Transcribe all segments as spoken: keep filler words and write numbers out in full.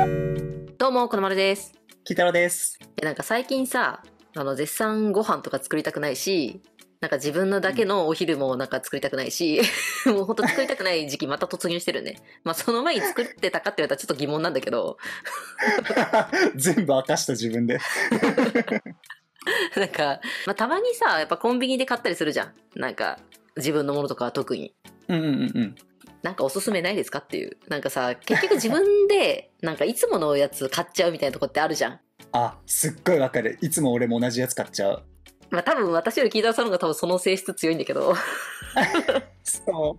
どうも、このまるです。 きたろです。 え、なんか最近さ、あの、絶賛ご飯とか作りたくないし、なんか自分のだけのお昼もなんか作りたくないし、もうほんと作りたくない時期また突入してるね。まあその前に作ってたかって言われたらちょっと疑問なんだけど、 全部明かした自分で。 なんか、まあたまにさ、やっぱコンビニで買ったりするじゃん。なんか、自分のものとかは特に。 うんうんうん。 なんかおすすめないですかっていう。なんかさ、結局自分で、なんかいつものやつ買っちゃうみたいなとこってあるじゃん。 あ、すっごいわかる。いつも俺も同じやつ買っちゃう。 まあ多分私より聞いたさんの方が多分その性質強いんだけど。 そう。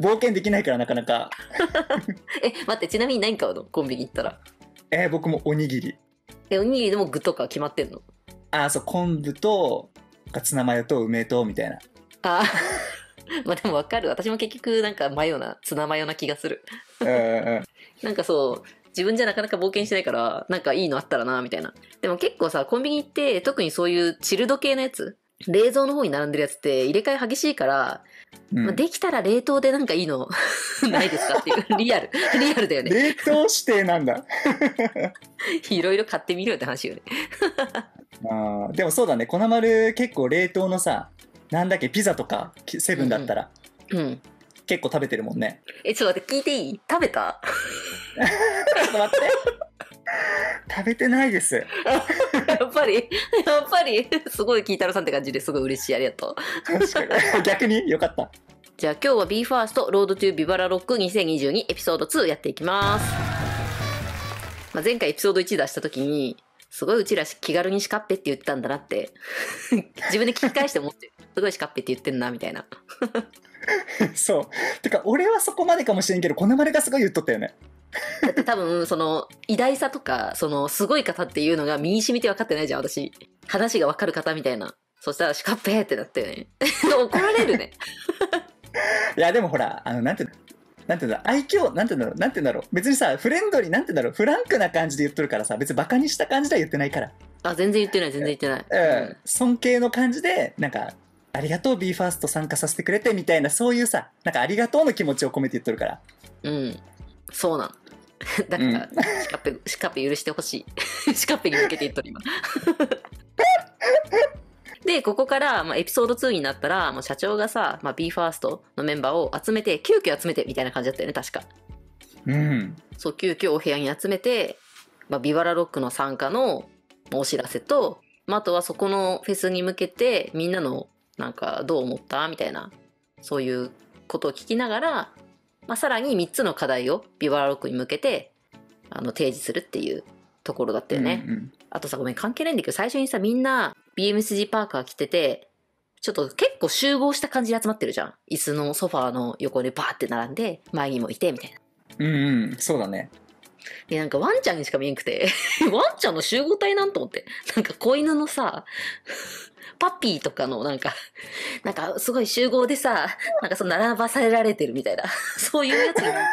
冒険できないからなかなか。 え、待って、ちなみに何買うのコンビニ行ったら。 えー、僕もおにぎり。 え、おにぎりでも具とか決まってんの？ あ、そう、昆布と、ツナマヨと梅と、みたいな。 あまあでもわかる。私も結局なんかマヨな、ツナマヨな気がする。 うんうん。 なんかそう、自分じゃなかなか冒険しないから、なんかいいのあったらな、みたいな。でも結構さ、コンビニ行って、特にそういうチルド系のやつ、冷蔵の方に並んでるやつって入れ替え激しいから、 うんまあ、できたら冷凍でなんかいいのないですかっていう。リアル。リアルだよね。 冷凍指定なんだ。 いろいろ買ってみるよって話よね。 あーでもそうだね。粉丸結構冷凍のさ、なんだっけ、ピザとか、セブンだったら、 うん、うん。 結構食べてるもんね。 え、ちょっと待って、聞いていい？食べた？ ちょっと待って。食べてないです。 やっぱり、やっぱり、すごいキータロさんって感じですごい嬉しい。ありがとう。 確かに。逆によかった。 じゃあ今日は ビーファースト Road to ビバラロックにせんにじゅうにエピソードツーやっていきます。まあ、前回エピソードワン出した時に、すごいうちら気軽にシカッペって言ったんだなって、自分で聞き返して思って、すごいシカッペって言ってんな、みたいな。 そう。てか、俺はそこまでかもしれんけど、粉丸がすごい言っとったよね。 だって多分、その、偉大さとか、その、すごい方っていうのが身に染みて分かってないじゃん、私。話が分かる方みたいな。そしたら、シカッペーってなったよね。怒られるね。 いや、でもほら、あの、なんていうの、なんていうんだ、愛嬌、なんていうんだろう、なんていうんだろう。別にさ、フレンドリー、なんていうんだろう、フランクな感じで言っとるからさ、別にバカにした感じでは言ってないから。 あ、全然言ってない、全然言ってない。 うん。尊敬の感じで、なんか、ありがとう、ビーファースト参加させてくれて、みたいな、そういうさ、なんかありがとうの気持ちを込めて言っとるから。 うん。そうなん。だから、うん、シカッペ、シカッペ許してほしい。シカッペに向けて言っとる今。で、ここから、まあ、エピソードツーになったら、もう社長がさ、まあ、ビーファーストのメンバーを集めて、急遽集めて、みたいな感じだったよね、確か。 うん。 そう、急遽お部屋に集めて、まあ、ビバラロックの参加のお知らせと、まあ、あとはそこのフェスに向けて、みんなの、なんか、どう思ったみたいな、そういうことを聞きながら、まあ、さらにみっつの課題をビバラロックに向けて、あの、提示するっていうところだったよね。 うんうん、 あとさ、ごめん、関係ないんだけど、最初にさ、みんな ビーエムエスジー パーカー着てて、ちょっと結構集合した感じで集まってるじゃん。椅子のソファーの横でバーって並んで、前にもいて、みたいな。 うんうん、そうだね。 で、なんかワンちゃんにしか見えんくて、ワンちゃんの集合体なんと思って。なんか子犬のさ、パピーとかのなんか、なんかすごい集合でさ、なんかその並ばされられてるみたいな、そういうやつになって、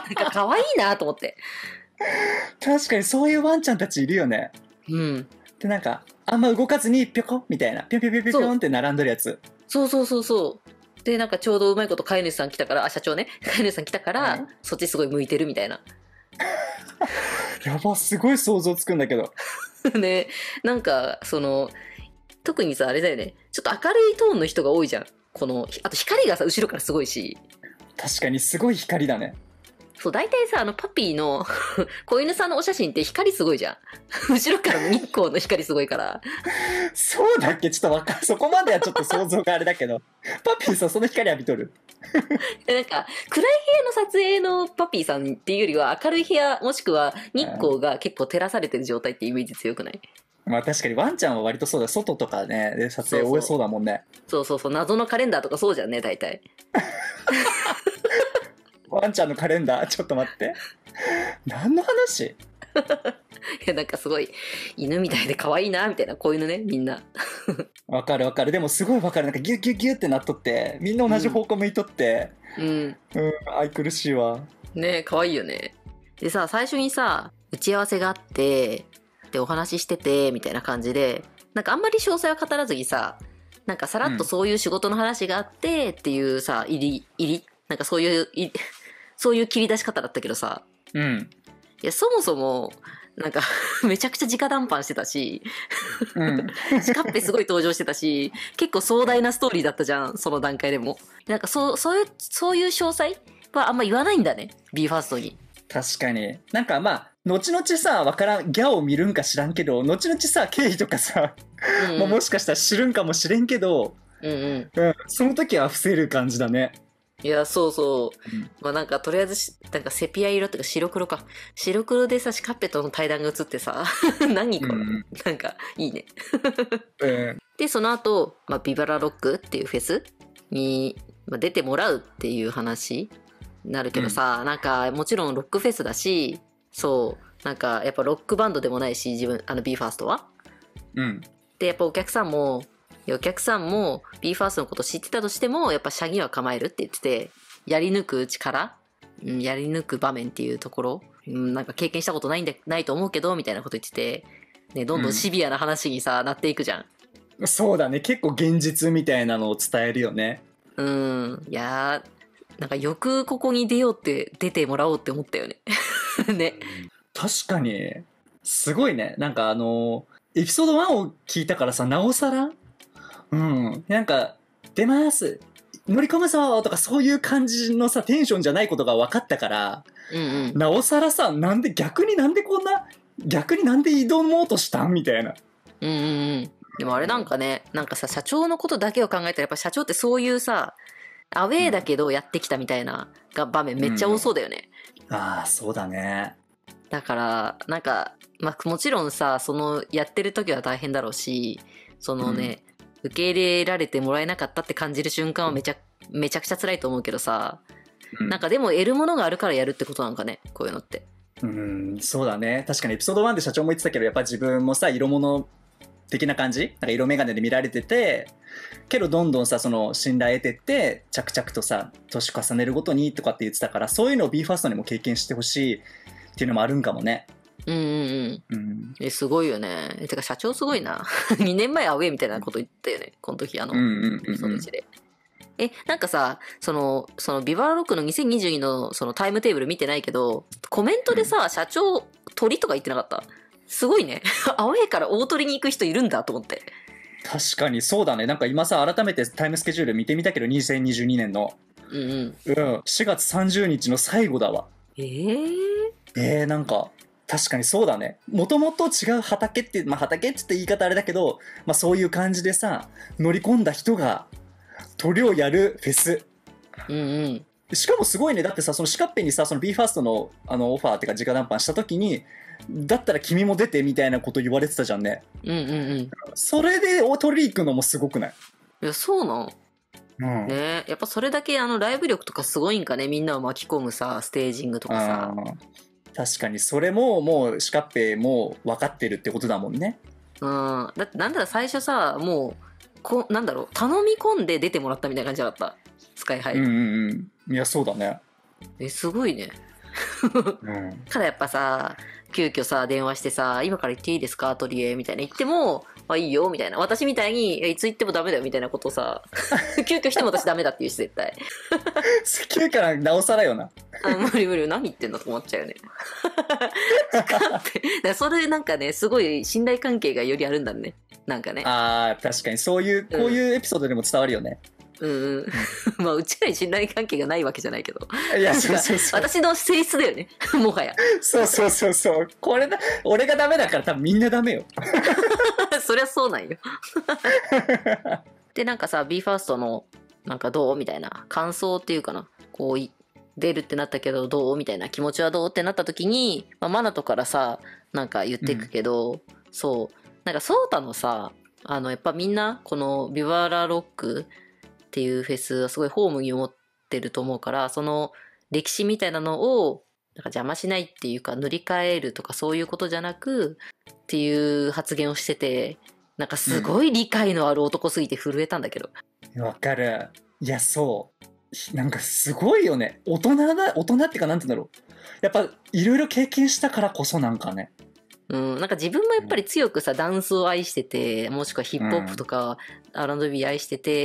なんか可愛いなと思って。 確かにそういうワンちゃんたちいるよね。 うん。 で、なんか、あんま動かずにぴょこみたいな、ぴょんぴょんぴょんぴょんって並んでるやつ。 そうそうそうそう。で、なんかちょうどうまいこと飼い主さん来たから、あ、社長ね。飼い主さん来たから、うん、そっちすごい向いてるみたいな。 やば、すごい想像つくんだけど。 ね、なんか、その、特にさ、あれだよね。ちょっと明るいトーンの人が多いじゃん。この、あと光がさ、後ろからすごいし。 確かにすごい光だね。 そう、大体さ、あの、パピーの子犬さんのお写真って光すごいじゃん。後ろからの日光の光すごいから。 そうだっけ？ちょっとわかる。そこまではちょっと想像があれだけど。パピーさん、その光浴びとる。 なんか、暗い部屋の撮影のパピーさんっていうよりは、明るい部屋、もしくは日光が結構照らされてる状態ってイメージ強くない？ まあ確かにワンちゃんは割とそうだ。外とかね、で撮影多いそうだもんね。 そうそうそう、謎のカレンダーとかそうじゃんね、大体。 ワンちゃんのカレンダーちょっと待って。何の話？ いや、なんかすごい犬みたいで可愛いなみたいな、こういうのね、みんな。 わかるわかる。でもすごいわかる。なんかギュッギュッギュッってなっとってみんな同じ方向向いとって、うん、うん、愛くるしいわね。え、可愛いよね。でさ、最初にさ、打ち合わせがあってでお話ししててみたいな感じで、なんかあんまり詳細は語らずにさ、なんかさらっとそういう仕事の話があってっていうさ、入り入りなんかそういうそういう切り出し方だったけどさ、 うん、 いやそもそもなんかめちゃくちゃ直談判してたし、 うん、 シカッペすごい登場してたし、結構壮大なストーリーだったじゃん、その段階でも。なんかそう、そういう、そういう詳細はあんま言わないんだね、ビーファーストに。 確かに。なんかまあ、後々さ、わからん、ギャオを見るんか知らんけど、後々さ、経緯とかさ、 うんうん、 まあもしかしたら知るんかもしれんけど、 うんうん。 うん、その時は伏せる感じだね。 いや、そうそう。 うん、 まあなんかとりあえずし、なんかセピア色っていうか白黒か。白黒でさ、シカッペとの対談が映ってさ、何これ、 うん、 なんかいいね。 うん、 で、その後、まあ、ビバラロックっていうフェスに、まあ、出てもらうっていう話になるけどさ、うん、なんかもちろんロックフェスだし、そう、なんかやっぱロックバンドでもないし、自分、あの ビーファーストは。 うん。 で、やっぱお客さんも、お客さんも ビーファーストのこと知ってたとしても、やっぱシャギは構えるって言ってて、やり抜く力、うん、やり抜く場面っていうところ、うん、なんか経験したことないんで、ないと思うけど、みたいなこと言ってて、ね、どんどんシビアな話にさ、なっていくじゃん。 そうだね、結構現実みたいなのを伝えるよね。 うん、いやー、なんかよくここに出ようって出てもらおうって思ったよね。ね。 確かに、すごいね。なんかあの、エピソードワンを聞いたからさ、なおさら、うん、なんか、出ます、乗り込むぞとかそういう感じのさ、テンションじゃないことが分かったから、 うんうん、 なおさらさ、なんで逆になんでこんな、逆になんで挑もうとしたんみたいな。 うんうんうん。でもあれなんかね、なんかさ、社長のことだけを考えたら、やっぱ社長ってそういうさ、アウェーだけどやってきたみたいなが場面めっちゃ多そうだよね。 うん、ああ、そうだね。 だから、なんか、まあもちろんさ、そのやってる時は大変だろうし、そのね、うん、受け入れられてもらえなかったって感じる瞬間はめちゃ、めちゃくちゃ辛いと思うけどさ、うん、なんかでも得るものがあるからやるってことなんかね、こういうのって。 うん、そうだね。確かにエピソードワンで社長も言ってたけど、やっぱ自分もさ、色物的な感じ、なんか色眼鏡で見られてて、けどどんどんさ、その信頼得てって着々とさ、年重ねるごとにとかって言ってたから、そういうのを ビーファーストにも経験してほしいっていうのもあるんかもね。 うんうんうん。うん、え、すごいよね。え、てか社長すごいな。にねんまえアウェイみたいなこと言ったよね。この時あの、そのうちで。え、なんかさ、その、そのビバラロックのにせんにじゅうにのそのタイムテーブル見てないけど、コメントでさ、うん、社長鳥とか言ってなかった？すごいね。アウェイから大鳥に行く人いるんだと思って。 確かにそうだね。なんか今さ、改めてタイムスケジュール見てみたけど、にせんにじゅうにねんの。 うんうん。 うん。しがつさんじゅうにちの最後だわ。 えー、 えー、なんか、確かにそうだね。もともと違う畑って、まあ畑って言い方あれだけど、まあそういう感じでさ、乗り込んだ人が鳥をやるフェス。 うんうん。 しかもすごいね。だってさ、そのシカッペにさ、その ビーファーストのあのオファーっていうか直談判した時に、だったら君も出てみたいなこと言われてたじゃんね。 うんうんうん。 それで鳥行くのもすごくない？ いや、そうなん。うん、ね、やっぱそれだけあのライブ力とかすごいんかね、みんなを巻き込むさ、ステージングとかさ。 確かにそれももうシカッペも分かってるってことだもんね。 うん。だってなんだら最初さ、もうこなんだろう、頼み込んで出てもらったみたいな感じだった。スカイハイ。 うんうんうん。いやそうだね。 え、すごいね。 うん、 ただやっぱさ、急遽さ電話してさ、今から行っていいですかアトリエみたいな言っても、あ、いいよみたいな、私みたいにいつ行ってもダメだよみたいなことさ急遽しても私ダメだって言うし絶対急遽からなおさらよな。 あ、無理無理、何言ってんだと思っちゃうよねだそれなんかね、すごい信頼関係がよりあるんだね、なんかね。 あー確かにそういうこういうエピソードでも伝わるよね。 うんうん、まあうちらに信頼関係がないわけじゃないけど、 いやそうそうそう、 私の性質だよねもはや。 そうそうそうそう、これだ、俺がダメだから多分みんなダメよそりゃそうなんよでなんかさ ビーファーストのなんかどうみたいな感想っていうかな、こう出るってなったけどどうみたいな、気持ちはどうってなった時に、まあ、マナトからさなんか言っていくけど、うん、そうなんかソータのさ、あのやっぱみんなこのビバラロックっていうフェスはすごいホームに思ってると思うから、その歴史みたいなのをなんか邪魔しないっていうか塗り替えるとかそういうことじゃなくっていう発言をしてて、なんかすごい理解のある男すぎて震えたんだけど。 わ、うん、かる。いやそうなんかすごいよね。大人だ、大人っていうかなんて言うんだろう、やっぱいろいろ経験したからこそなんかね。 うん、なんか自分もやっぱり強くさダンスを愛してて、もしくはヒップホップとか アールアンドビー 愛してて、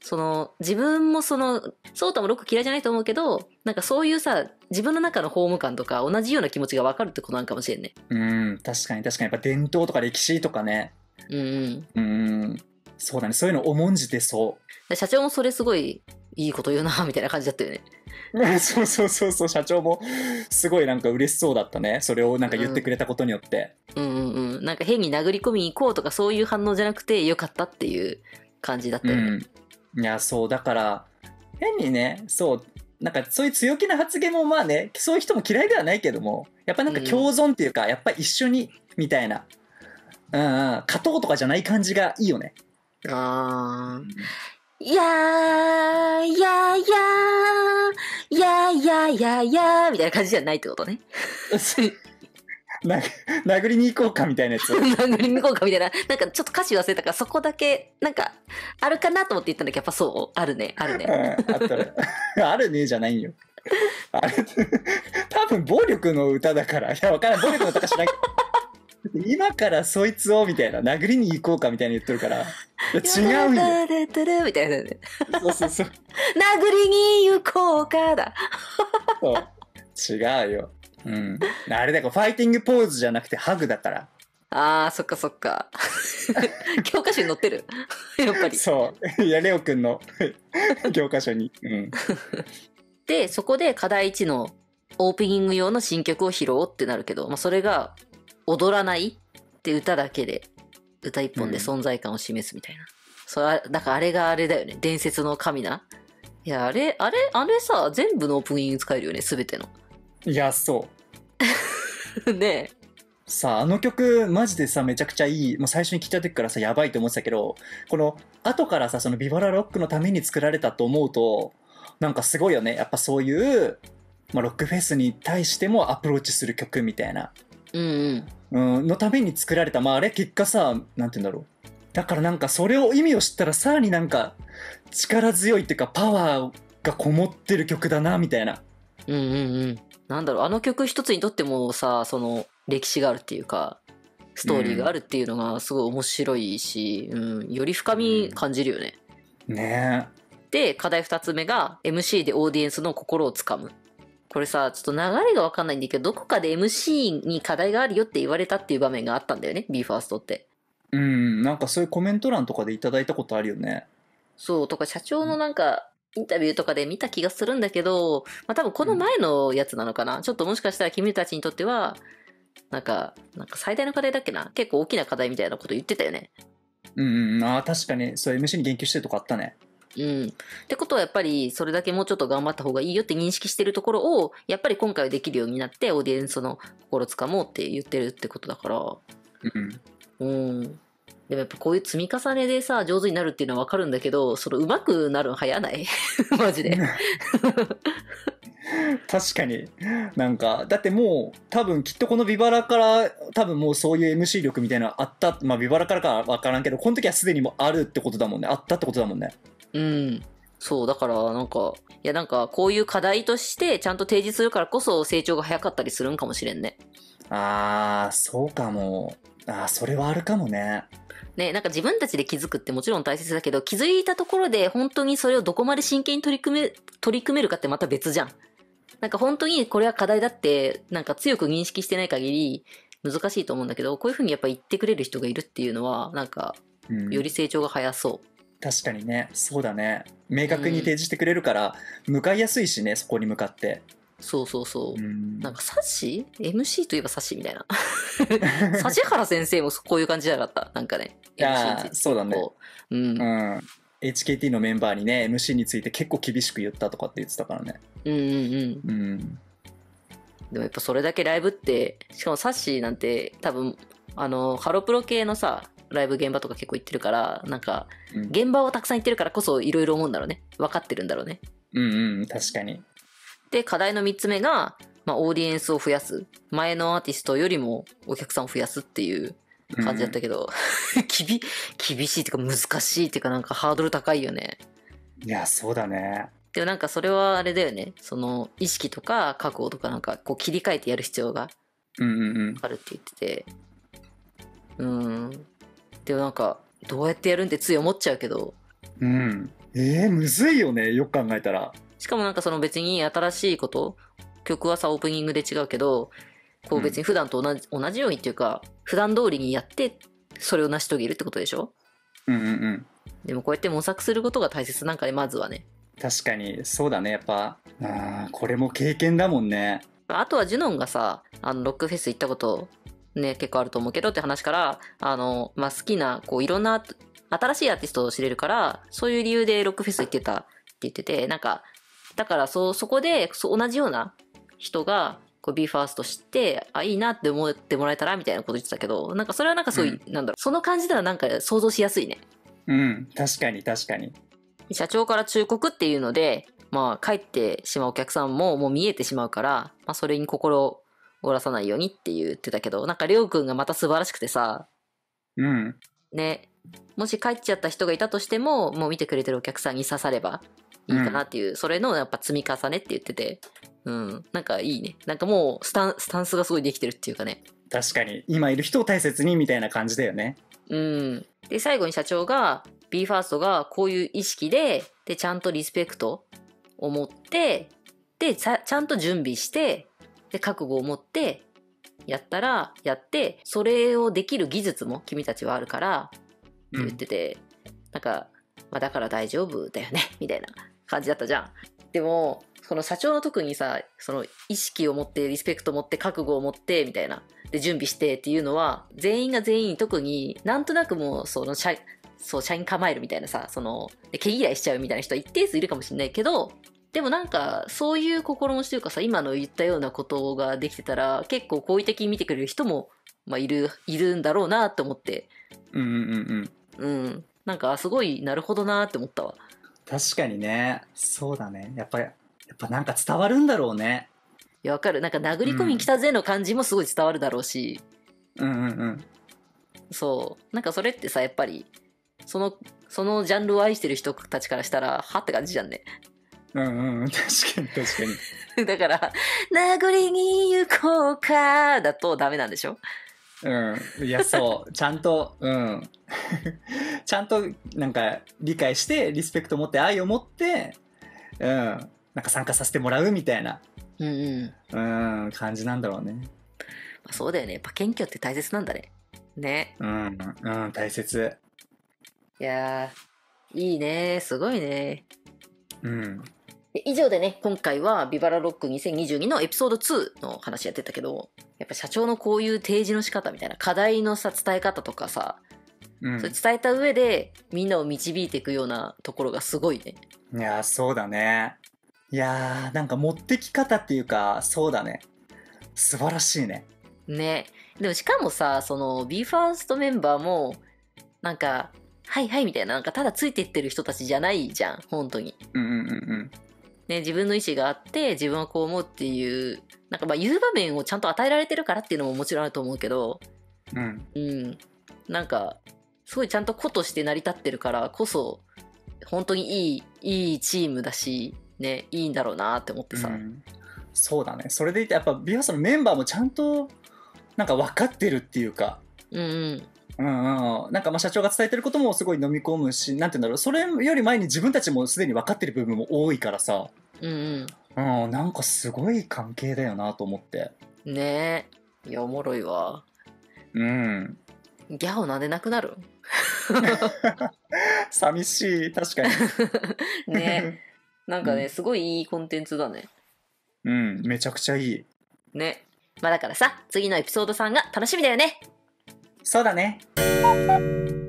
その自分もそのソータもロック嫌いじゃないと思うけど、なんかそういうさ自分の中のホーム感とか同じような気持ちが分かるってことなんかもしれんね。 うん確かに確かに、やっぱ伝統とか歴史とかね。 うんうんうんそうだね、そういうの重んじてそ社長もそれすごいいいこと言うなみたいな感じだったよね。 うそうそうそうそう、社長もすごいなんか嬉しそうだったね、それをなんか言ってくれたことによって、 うんうんうんなんか変に殴り込みに行こうとかそういう反応じゃなくてよかったっていう感じだったよね。 うん、いやそうだから変にね、そうなんかそういう強気な発言もまあね、そういう人も嫌いではないけども、やっぱなんか共存っていうか、やっぱ一緒にみたいな、うんうん、勝とうとかじゃない感じがいいよね。 あーいやーいやーいやーいやーいやーいやーいやーみたいな感じじゃないってことね。 な殴りに行こうかみたいなやつ殴りに行こうかみたいな、なんかちょっと歌詞忘れたからそこだけなんかあるかなと思って言ったんだけど、やっぱそうあるねあるね。 うんあったらあるねじゃないよ。あれ多分暴力の歌だから、いやわからん、暴力の歌か知らんけど今からそいつをみたいな、殴りに行こうかみたいに言ってるから、いや違うよみたいなね。 そうそうそう殴りに行こうかだ。 そう違うよ。うんあれだからファイティングポーズじゃなくてハグだから。 あーそっかそっか。教科書に載ってるやっぱり。 そういやレオくんの教科書に、うん、 でそこで課題いちのオープニング用の新曲を披露ってなるけど、まあ、それが踊らないって歌だけで歌一本で存在感を示すみたいな、うん、それだからあれがあれだよね、伝説の神な。いやあれあれあれさ全部のオープニング使えるよね、全ての。 いやそうねえさああの曲マジでさめちゃくちゃいい。もう最初に聴いた時からさやばいと思ってたけど、この後からさそのビバラロックのために作られたと思うとなんかすごいよね。やっぱそういう、まあ、ロックフェスに対してもアプローチする曲みたいな、 うんうん、 うん、のために作られた。まああれ結果さなんて言うんだろう、だからなんかそれを意味を知ったらさらになんか力強いっていうかパワーがこもってる曲だなみたいな。 うんうんうんなんだろう、あの曲一つにとってもさその歴史があるっていうかストーリーがあるっていうのがすごい面白いし、うんうん、より深み感じるよね、 うん、ねえ。 で課題ふたつめが エムシー でオーディエンスの心をつかむ。これさちょっと流れが分かんないんだけど、どこかで エムシー に課題があるよって言われたっていう場面があったんだよね ビーファーストって。 うんなんかそういうコメント欄とかでいただいたことあるよね。 そうとか社長のなんかインタビューとかで見た気がするんだけど、まあ多分この前のやつなのかな、うん、ちょっともしかしたら君たちにとってはなんかなんか最大の課題だっけな、結構大きな課題みたいなこと言ってたよね。 うんうんあ確かにそう エムシー に言及してるとこあったね。 うん、ってことはやっぱりそれだけもうちょっと頑張った方がいいよって認識してるところをやっぱり今回はできるようになってオーディエンスの心つかもうって言ってるってことだから、うん、うんでもやっぱこういう積み重ねでさ上手になるっていうのは分かるんだけど、その上手くなるの早ないマジで確かになんかだってもう多分きっとこのビバラから多分もうそういう エムシー 力みたいなのあった、まあビバラからかは分からんけどこの時はすでにもあるってことだもんね、あったってことだもんね。 うんそうだからなんかいやなんかこういう課題としてちゃんと提示するからこそ成長が早かったりするんかもしれんね。 あーそうかも。あーそれはあるかもね。 ね、なんか自分たちで気づくってもちろん大切だけど、気づいたところで本当にそれをどこまで真剣に取り組め取り組めるかってまた別じゃん。なんか本当にこれは課題だってなんか強く認識してない限り難しいと思うんだけど、こういうふうにやっぱ言ってくれる人がいるっていうのはなんかより成長が早そう、うん、 確かにね、そうだね、明確に提示してくれるから向かいやすいしね、そこに向かって。 そうそうそう、うん、なんかサッシ エムシー といえばサッシみたいな指原先生もこういう感じじゃなかったなんかね。 いやそうだね、 うん、うん、 エイチケーティー のメンバーにね エムシー について結構厳しく言ったとかって言ってたからね。 うんうんうん、うん、でもやっぱそれだけライブって、しかもサッシーなんて多分あのハロプロ系のさライブ現場とか結構行ってるから、なんか現場をたくさん行ってるからこそいろいろ思うんだろうね、分かってるんだろうね。 うんうん確かに。 で課題のみっつめが、まあ、オーディエンスを増やす、前のアーティストよりもお客さんを増やすっていう感じだったけど、うん、厳, 厳しいっていうか難しいっていうかなんかハードル高いよね。 いやそうだね。 でもなんかそれはあれだよね、その意識とか覚悟とかなんかこう切り替えてやる必要があるって言ってて、うん、うん、でもなんかどうやってやるんってつい思っちゃうけど、 うんえー、むずいよね、よく考えたら。 しかもなんかその別に新しいこと、曲はさ、オープニングで違うけど、こう別に普段と同じ、うん、同じようにっていうか、普段通りにやって、それを成し遂げるってことでしょ。 うんうんうん。 でもこうやって模索することが大切なんかね、まずはね。 確かに、そうだね、やっぱ。あ、これも経験だもんね。 あとはジュノンがさ、あの、ロックフェス行ったこと、ね、結構あると思うけどって話から、あの、まあ、好きな、こう、いろんな、新しいアーティストを知れるから、そういう理由でロックフェス行ってたって言ってて、なんか、だからそう、そこで、そう同じような人が、こう、ビーファースト知って、あ、いいなって思ってもらえたら、みたいなこと言ってたけど、なんかそれはなんかそういう、うん、なんだろう、その感じではなんか想像しやすいね。 うん、確かに確かに。 社長から忠告っていうので、まあ、帰ってしまうお客さんももう見えてしまうから、まあ、それに心を折らさないようにって言ってたけど、なんか、りょうくんがまた素晴らしくてさ、 うん。 ね、もし帰っちゃった人がいたとしても、もう見てくれてるお客さんに刺さればいいかなっていう、うん、それのやっぱ積み重ねって言ってて、うん、なんかいいね。なんかもうスタン、スタンスがすごいできてるっていうかね。 確かに、今いる人を大切にみたいな感じだよね。 うん。で、最後に社長が、ビーファーストがこういう意識で、で、ちゃんとリスペクトを持って、で、ちゃんと準備して、で、覚悟を持って、やったら、やって、それをできる技術も君たちはあるから、って言ってて、うん、なんか、まあ、だから大丈夫だよね、みたいな感じだったじゃん。でも、その社長の特にさ、その意識を持って、リスペクトを持って、覚悟を持って、みたいな、で、準備してっていうのは、全員が全員特になんとなくもう、その社、そう、社員構えるみたいなさ、その、毛嫌いしちゃうみたいな人は一定数いるかもしれないけど、でもなんか、そういう心持ちというかさ、今の言ったようなことができてたら、結構好意的に見てくれる人も、まあ、いる、いるんだろうなって思って。 うんうんうん。うん。なんか、すごい、なるほどなって思ったわ。 確かにね。そうだね。やっぱり、やっぱなんか伝わるんだろうね。 いや、わかる。なんか、殴り込み来たぜの感じもすごい伝わるだろうし。 うんうんうん。 そう。なんかそれってさ、やっぱり、その、そのジャンルを愛してる人たちからしたら、はって感じじゃんね。 うんうん、確かに確かに。だから、殴りに行こうかだとダメなんでしょ？ うん。いや、そう。ちゃんと、うん。ちゃんと、なんか、理解して、リスペクトを持って、愛を持って、うん。なんか参加させてもらうみたいな、 うんうん。 うん、感じなんだろうね。 まあ、そうだよね。やっぱ謙虚って大切なんだね。ね。 うん、うん、大切。 いやー、いいね。すごいね。 うん。 以上でね、今回はビバラロックにせんにじゅうにのエピソードツーの話やってたけど、やっぱ社長のこういう提示の仕方みたいな課題のさ、伝え方とかさ、うん、それ伝えた上でみんなを導いていくようなところがすごいね。 いやー、そうだね。いやー、なんか持ってき方っていうか、そうだね。素晴らしいね。 ね。でもしかもさ、その ビーファースト メンバーも、なんか、はいはいみたいな、なんかただついていってる人たちじゃないじゃん、本当に。 うんうんうんうん。 ね、自分の意思があって自分はこう思うっていうなんかまあ言う場面をちゃんと与えられてるからっていうのももちろんあると思うけど、 うん、 うん、なんかすごいちゃんと個として成り立ってるからこそ本当にいいいいチームだしね、いいんだろうなって思ってさ、うん、 そうだね。それでいてやっぱビーファーストのメンバーもちゃんとなんか分かってるっていうか、 うんうんうんうん、なんかまあ社長が伝えてることもすごい飲み込むし、なんて言うんだろう、それより前に自分たちもすでに分かってる部分も多いからさ、 うんうん、 うん、なんかすごい関係だよなと思って。 ねえ、いやおもろいわ。 うん。 ギャオなんでなくなる寂しい、確かにね、なんかね、うん、すごいいいコンテンツだね。 うん、めちゃくちゃいいね。まあだからさ、次のエピソードさんが楽しみだよね。 そうだね。